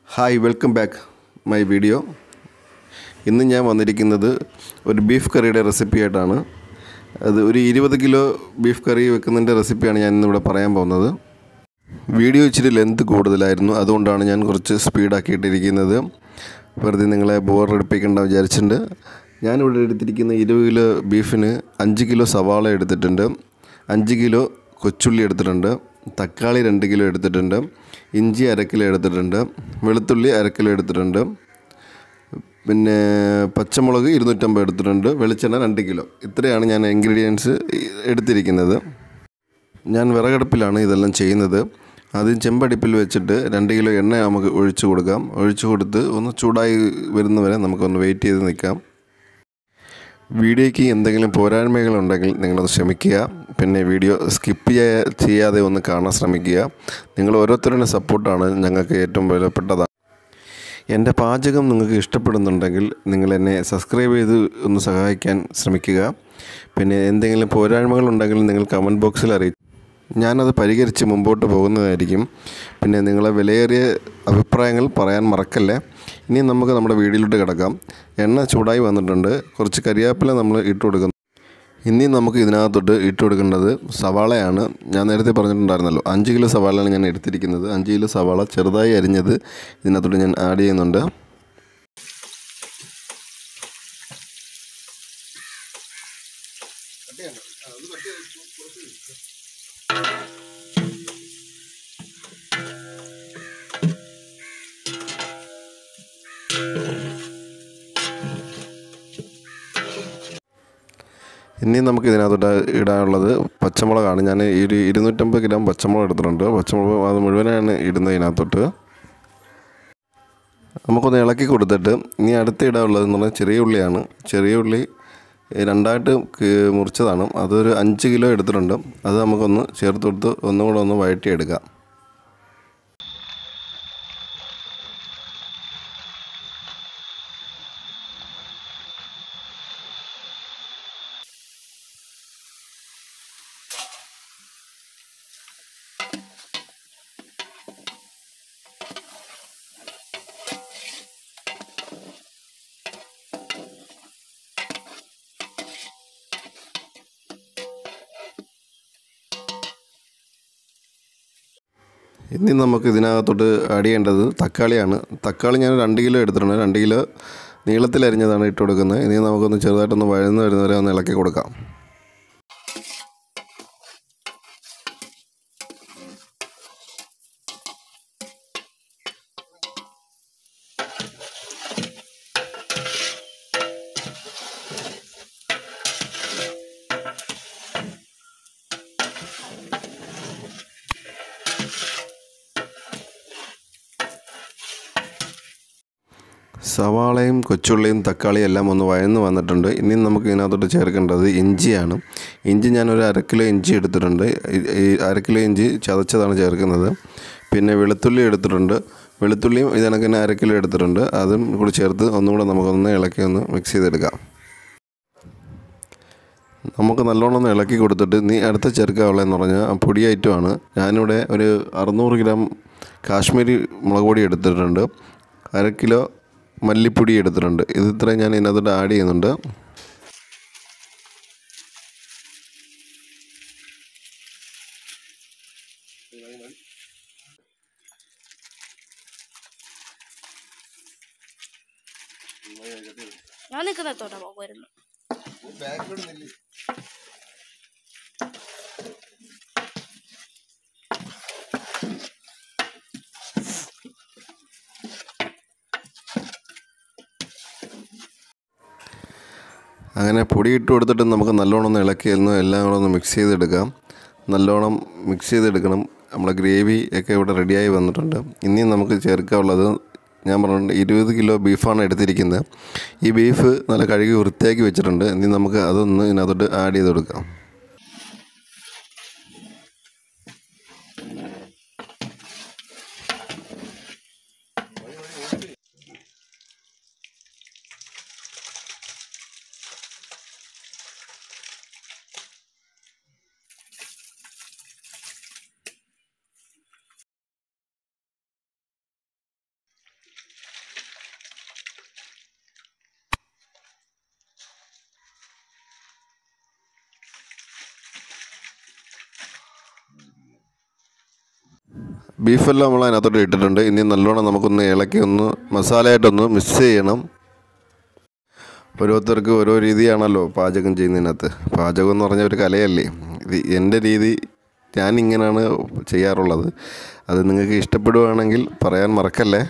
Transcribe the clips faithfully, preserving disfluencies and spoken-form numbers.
Hi, welcome back my video. ഇന്ന് ഞാൻ വന്നിരിക്കുന്നത് ഒരു ബീഫ് കറിയുടെ റെസിപ്പി ആയിട്ടാണ്. അത് ഒരു ഇരുപത് കിലോ ബീഫ് കറി വെക്കുന്നതിൻ്റെ റെസിപ്പിയാണ് ഞാൻ ഇന്നിവിടെ പറയാൻ പോകുന്നത്. വീഡിയോ ഇച്ചിരി ലെന്ത് കൂടുതലായിരുന്നു, അതുകൊണ്ടാണ് ഞാൻ കുറച്ച് സ്പീഡാക്കിയിട്ടിരിക്കുന്നത്. വെറുതെ നിങ്ങളെ ബോറടിപ്പിക്കേണ്ട വിചാരിച്ചിട്ടുണ്ട്. ഞാനിവിടെ എടുത്തിരിക്കുന്ന ഇരുപത് കിലോ ബീഫിന് അഞ്ച് കിലോ സവാള എടുത്തിട്ടുണ്ട്, അഞ്ച് കിലോ കൊച്ചുള്ളി എടുത്തിട്ടുണ്ട്, തക്കാളി രണ്ട് കിലോ എടുത്തിട്ടുണ്ട്, ഇഞ്ചി അര കിലോ എടുത്തിട്ടുണ്ട്, വെളുത്തുള്ളി അര കിലോ എടുത്തിട്ടുണ്ട്, പിന്നെ പച്ചമുളക് ഇരുന്നൂറ്റമ്പത് എടുത്തിട്ടുണ്ട്, വെളിച്ചെണ്ണ രണ്ട് കിലോ. ഇത്രയാണ് ഞാൻ ഇൻഗ്രീഡിയൻസ് എടുത്തിരിക്കുന്നത്. ഞാൻ വിറകടുപ്പിലാണ് ഇതെല്ലാം ചെയ്യുന്നത്. ആദ്യം ചെമ്പടുപ്പിൽ വെച്ചിട്ട് രണ്ട് കിലോ എണ്ണ നമുക്ക് ഒഴിച്ചു കൊടുക്കാം. ഒഴിച്ചു കൊടുത്ത് ഒന്ന് ചൂടായി വരുന്നവരെ നമുക്കൊന്ന് വെയിറ്റ് ചെയ്ത് നിൽക്കാം. വീഡിയോയ്ക്ക് എന്തെങ്കിലും പോരായ്മകളുണ്ടെങ്കിൽ നിങ്ങളത് ക്ഷമിക്കുക. പിന്നെ വീഡിയോ സ്കിപ്പ് ചെയ്യാതെ ഒന്ന് കാണാൻ ശ്രമിക്കുക. നിങ്ങൾ ഓരോരുത്തരുടെ സപ്പോർട്ടാണ് ഞങ്ങൾക്ക് ഏറ്റവും വിലപ്പെട്ടതാണ്. എൻ്റെ പാചകം നിങ്ങൾക്ക് ഇഷ്ടപ്പെടുന്നുണ്ടെങ്കിൽ നിങ്ങൾ എന്നെ സബ്സ്ക്രൈബ് ചെയ്ത് ഒന്ന് സഹായിക്കാൻ ശ്രമിക്കുക. പിന്നെ എന്തെങ്കിലും പോരായ്മകളുണ്ടെങ്കിൽ നിങ്ങൾ കമൻറ്റ് ബോക്സിൽ അറിയിക്കും. ഞാനത് പരിഹരിച്ച് മുമ്പോട്ട് പോകുന്നതായിരിക്കും. പിന്നെ നിങ്ങളെ വിലയേറിയ അഭിപ്രായങ്ങൾ പറയാൻ മറക്കല്ലേ. ഇനി നമുക്ക് നമ്മുടെ വീഡിയോയിലോട്ട് കിടക്കാം. എണ്ണ ചൂടായി വന്നിട്ടുണ്ട്. കുറച്ച് കരിവേപ്പില നമ്മൾ ഇട്ട് കൊടുക്കുന്നു. ഇനി നമുക്ക് ഇതിനകത്തോട്ട് ഇട്ട് കൊടുക്കേണ്ടത് സവാളയാണ്. ഞാൻ നേരത്തെ പറഞ്ഞിട്ടുണ്ടായിരുന്നല്ലോ, അഞ്ച് കിലോ സവാളയാണ് ഞാൻ എടുത്തിരിക്കുന്നത്. അഞ്ച് കിലോ സവാള ചെറുതായി അരിഞ്ഞത് ഇതിനകത്തോട്ട് ഞാൻ ആഡ് ചെയ്യുന്നുണ്ട്. ഇനി നമുക്ക് ഇതിനകത്തോട്ട് ഇടാനുള്ളത് പച്ചമുളകാണ്. ഞാൻ ഒരു ഇരുന്നൂറ്റമ്പത് ഗ്രാം പച്ചമുളക് എടുത്തിട്ടുണ്ട്. പച്ചമുളക് അത് മുഴുവനാണ് ഇടുന്നത് ഇതിനകത്തോട്ട്. നമുക്കൊന്ന് ഇളക്കി കൊടുത്തിട്ട് ഇനി അടുത്ത് ഇടാനുള്ളതെന്ന് പറഞ്ഞാൽ ചെറിയ ഉള്ളിയാണ്. ചെറിയ ഉള്ളി രണ്ടായിട്ട് മുറിച്ചതാണ്. അതൊരു അഞ്ച് കിലോ എടുത്തിട്ടുണ്ട്. അത് നമുക്കൊന്ന് ചേർത്ത് കൊടുത്ത് ഒന്നും കൂടെ ഒന്ന് വഴറ്റിയെടുക്കാം. ഇനി നമുക്ക് ഇതിനകത്തോട്ട് ആഡ് ചെയ്യേണ്ടത് തക്കാളിയാണ്. തക്കാളി ഞാൻ രണ്ട് കിലോ എടുത്തിട്ടുണ്ട്. രണ്ട് കിലോ നീളത്തിലരിഞ്ഞതാണ് ഇട്ട് കൊടുക്കുന്നത്. ഇനി നമുക്കൊന്ന് ചെറുതായിട്ടൊന്ന് വഴന്ന് വരുന്നവരെ ഒന്ന് ഇളക്കി കൊടുക്കാം. സവാളയും കൊച്ചുള്ളിയും തക്കാളിയും എല്ലാം ഒന്ന് വഴന്ന് വന്നിട്ടുണ്ട്. ഇനി നമുക്ക് ഇതിനകത്തോട്ട് ചേർക്കേണ്ടത് ഇഞ്ചിയാണ്. ഇഞ്ചി ഞാനൊരു അര കിലോ ഇഞ്ചി എടുത്തിട്ടുണ്ട്. ഈ അര കിലോ ഇഞ്ചി ചതച്ചതാണ് ചേർക്കുന്നത്. പിന്നെ വെളുത്തുള്ളി എടുത്തിട്ടുണ്ട്. വെളുത്തുള്ളിയും ഇതിനൊക്കെ തന്നെ അര കിലോ എടുത്തിട്ടുണ്ട്. അതും കൂടി ചേർത്ത് ഒന്നും കൂടെ നമുക്കൊന്ന് ഇളക്കി ഒന്ന് മിക്സ് ചെയ്തെടുക്കാം. നമുക്ക് നല്ലോണം ഒന്ന് ഇളക്കി കൊടുത്തിട്ട് നീ അടുത്ത ചേർക്കാനുള്ളതെന്ന് പറഞ്ഞാൽ പൊടി ഐറ്റമാണ്. ഞാനിവിടെ ഒരു അറുന്നൂറ് ഗ്രാം കാശ്മീരി മുളക് പൊടി എടുത്തിട്ടുണ്ട്. അര കിലോ മല്ലിപ്പൊടി എടുത്തിട്ടുണ്ട്. ഇത് ഇത്രയും ഞാൻ ഇതിനകത്തോട്ട് ആഡ് ചെയ്യുന്നുണ്ട്. ഞാൻ നിൽക്കുന്നതോടെ പോകുമായിരുന്നു. അങ്ങനെ പൊടി ഇട്ട് കൊടുത്തിട്ട് നമുക്ക് നല്ലോണം ഒന്ന് ഇളക്കിയിരുന്നു എല്ലാം കൂടെ ഒന്ന് മിക്സ് ചെയ്തെടുക്കാം. നല്ലോണം മിക്സ് ചെയ്തെടുക്കണം. നമ്മുടെ ഗ്രേവി ഒക്കെ ഇവിടെ റെഡിയായി വന്നിട്ടുണ്ട്. ഇനിയും നമുക്ക് ചേർക്കാനുള്ളത് ഞാൻ പറഞ്ഞിട്ടുണ്ട് ഇരുപത് കിലോ ബീഫാണ് എടുത്തിരിക്കുന്നത്. ഈ ബീഫ് നല്ല കഴുകി വൃത്തിയാക്കി വെച്ചിട്ടുണ്ട്. ഇനി നമുക്ക് അതൊന്ന് ഇതിനകത്തോട്ട് ആഡ് ചെയ്ത് കൊടുക്കാം. ബീഫെല്ലാം നമ്മൾ അതിനകത്തോട്ട് ഇട്ടിട്ടുണ്ട്. ഇനി നല്ലോണം നമുക്കൊന്ന് ഇളക്കി ഒന്ന് മസാലയായിട്ടൊന്ന് മിക്സ് ചെയ്യണം. ഓരോരുത്തർക്ക് ഓരോ രീതിയാണല്ലോ പാചകം ചെയ്യുന്നതിനകത്ത്. പാചകം എന്ന് പറഞ്ഞ ഒരു കലയല്ലേ. ഇത് എൻ്റെ രീതി, ഞാനിങ്ങനെയാണ് ചെയ്യാറുള്ളത്. അത് നിങ്ങൾക്ക് ഇഷ്ടപ്പെടുകയാണെങ്കിൽ പറയാൻ മറക്കല്ലേ.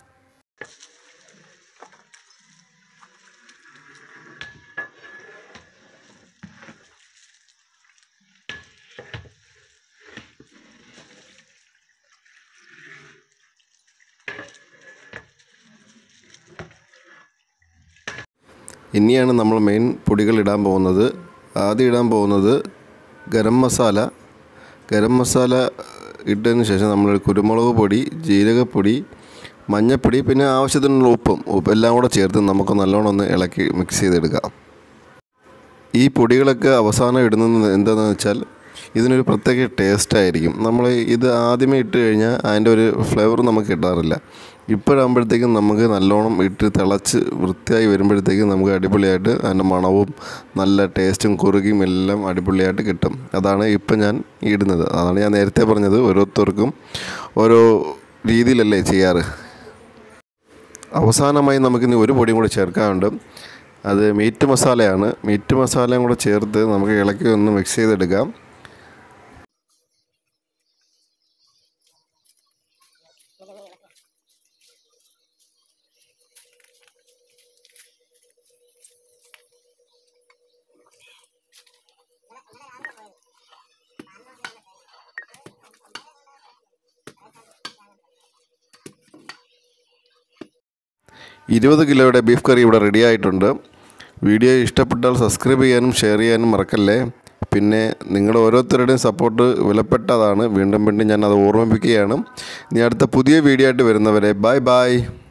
ഇനിയാണ് നമ്മൾ മെയിൻ പൊടികൾ ഇടാൻ പോകുന്നത്. ആദ്യം ഇടാൻ പോകുന്നത് ഗരം മസാല. ഗരം മസാല ഇട്ടതിന് ശേഷം നമ്മൾ കുരുമുളക് പൊടി, ജീരകപ്പൊടി, മഞ്ഞൾപ്പൊടി, പിന്നെ ആവശ്യത്തിനുള്ള ഉപ്പും ഉപ്പ് എല്ലാം കൂടെ ചേർത്ത് നമുക്ക് നല്ലോണം ഒന്ന് ഇളക്കി മിക്സ് ചെയ്തെടുക്കാം. ഈ പൊടികളൊക്കെ അവസാനം ഇടുന്നത് എന്താണെന്ന് വെച്ചാൽ ഇതിനൊരു പ്രത്യേക ടേസ്റ്റായിരിക്കും. നമ്മൾ ഇത് ആദ്യമേ ഇട്ട് കഴിഞ്ഞാൽ അതിൻ്റെ ഒരു ഫ്ലേവർ നമുക്ക് കിട്ടാറില്ല. ഇപ്പോഴാകുമ്പോഴത്തേക്കും നമുക്ക് നല്ലോണം ഇട്ട് തിളച്ച് വൃത്തിയായി വരുമ്പോഴത്തേക്കും നമുക്ക് അടിപൊളിയായിട്ട് അതിൻ്റെ മണവും നല്ല ടേസ്റ്റും കുറുകിയും എല്ലാം അടിപൊളിയായിട്ട് കിട്ടും. അതാണ് ഇപ്പം ഞാൻ ഇടുന്നത്. അതാണ് ഞാൻ നേരത്തെ പറഞ്ഞത്, ഓരോരുത്തർക്കും ഓരോ രീതിയിലല്ലേ ചെയ്യാറ്. അവസാനമായി നമുക്കിനി ഒരു പൊടിയും കൂടി ചേർക്കാനുണ്ട്. അത് മീറ്റ് മസാലയാണ്. മീറ്റ് മസാലയും കൂടെ ചേർത്ത് നമുക്ക് ഇളക്കി ഒന്ന് മിക്സ് ചെയ്തെടുക്കാം. ഇരുപത് കിലോയുടെ ബീഫ് കറി ഇവിടെ റെഡി ആയിട്ടുണ്ട്. വീഡിയോ ഇഷ്ടപ്പെട്ടാൽ സബ്സ്ക്രൈബ് ചെയ്യാനും ഷെയർ ചെയ്യാനും മറക്കല്ലേ. പിന്നെ നിങ്ങളുടെ ഓരോരുത്തരുടെയും സപ്പോർട്ട് വിലപ്പെട്ടതാണ്. വീണ്ടും വീണ്ടും ഞാൻ അത് ഓർമ്മിപ്പിക്കുകയാണ്. ഇനി അടുത്ത പുതിയ വീഡിയോ ആയിട്ട് വരുന്നവരെ ബൈ ബൈ.